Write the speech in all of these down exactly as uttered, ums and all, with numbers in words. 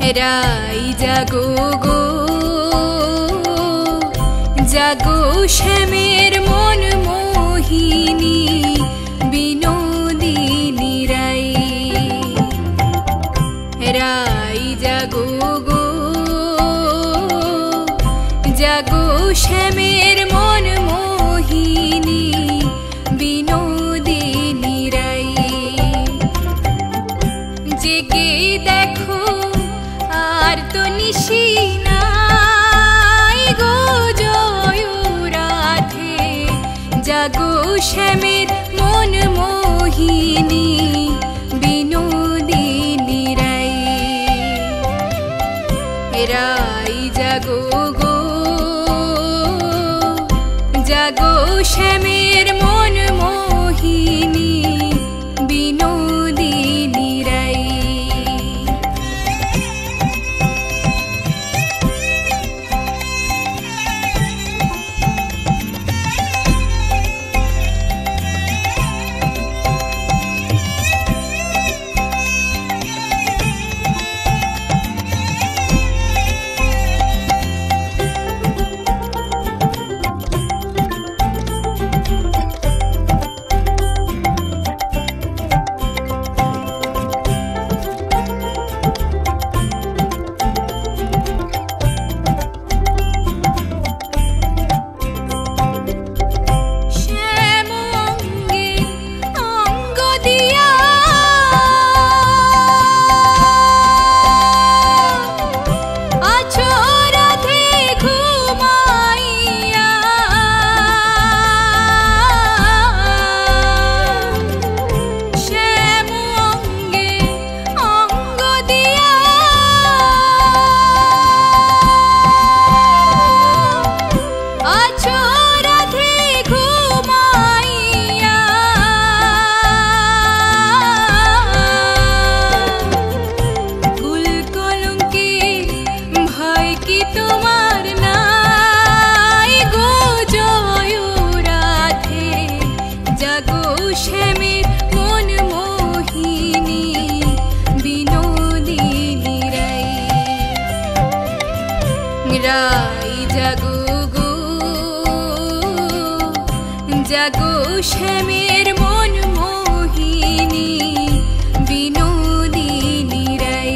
রাই জাগো গো জাগো শ্যামের মন মোহিনী বিনোদিনী রাই। রাই জাগো গো জাগো শ্যামের মন মোহিনী বিনোদিনী রাই। জেগে দেখো আর তো নিশি নাই গো জয় রাধে জাগো শ্যামের মন মোহিনী বিনোদিনী রাই। রাই জাগো গো জাগো শ্যামের মন মোহিনী বিনোদিনী রাই। রাই জাগো গো জাগো শ্যামের মন মোহিনী বিনোদিনী রাই।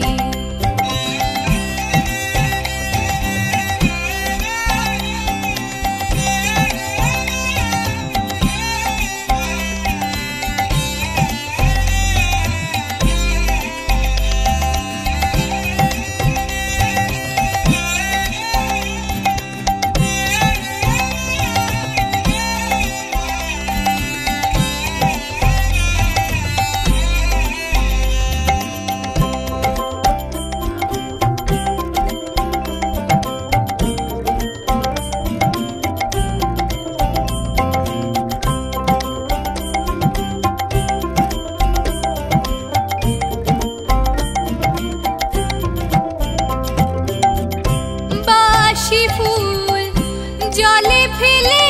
ফুল জলে ফেলে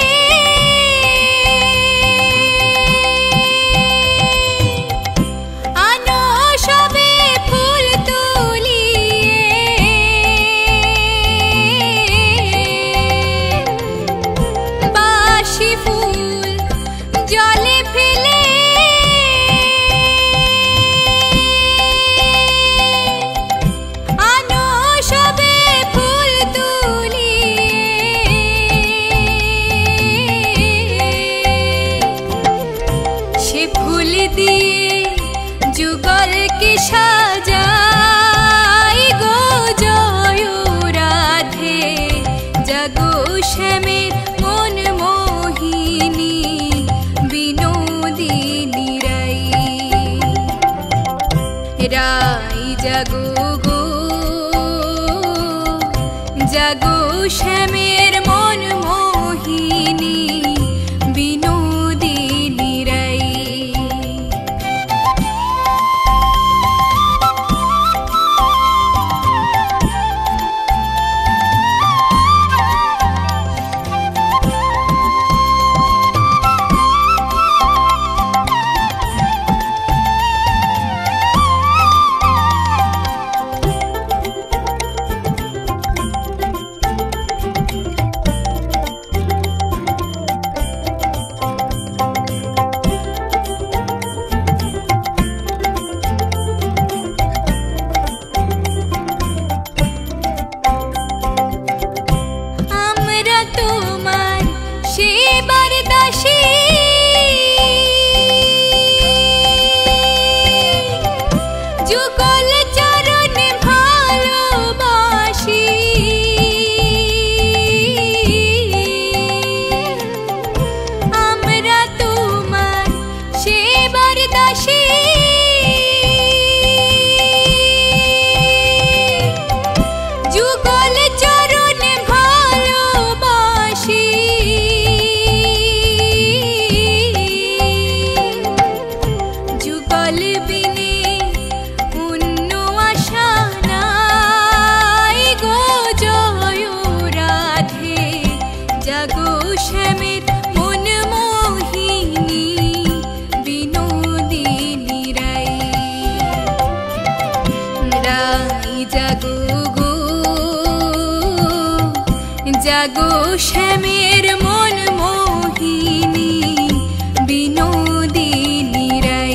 আনো সবে ফুল তুলিয়ে বাসি ফুল জলে ফেলে আনো সবে ফুল ফুল দিয়ে যুগল কে সাজাই গো জয় রাধে জাগো শ্যামের মন মোহিনী বিনোদিনী রাই। রাই জাগো গো জাগো শ্যামের মন মোহিনী বিনোদিনী রাই। শ্যামের মন মোহিনী বিনোদিনী রাই। রাই জাগো গো জাগো শ্যামের মন মোহিনী বিনোদিনী রাই।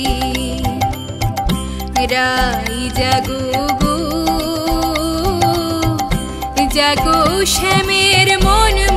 রাই জাগো গো জাগো শ্যামের মন